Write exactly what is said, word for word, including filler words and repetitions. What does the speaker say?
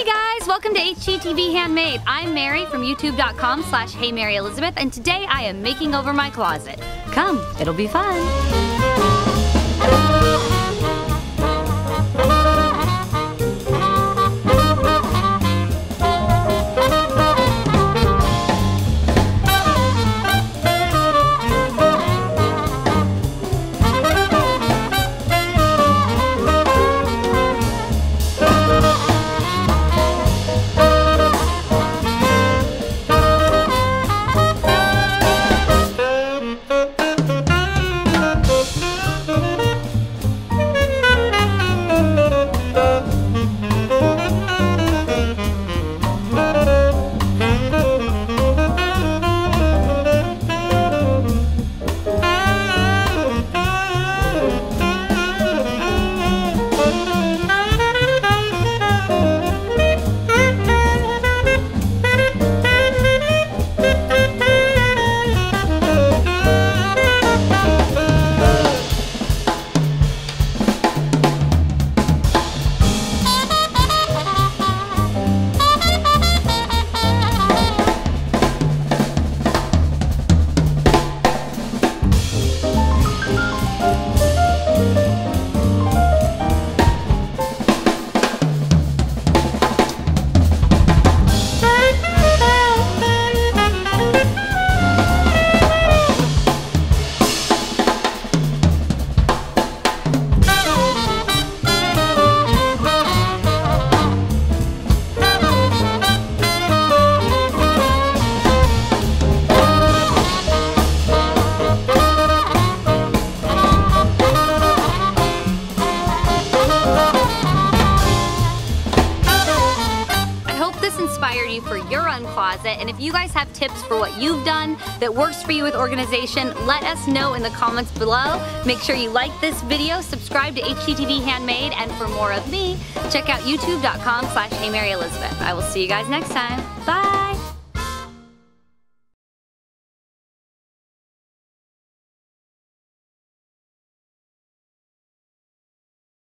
Hey guys, welcome to H G T V Handmade. I'm Mary from YouTube dot com slash Hey Mary Elizabeth, and today I am making over my closet. Come, it'll be fun. Inspired you for your own closet, and if you guys have tips for what you've done that works for you with organization, let us know in the comments below. Make sure you like this video, subscribe to H G T V Handmade, and for more of me, check out YouTube dot com slash Hey Mary Elizabeth. I will see you guys next time. Bye!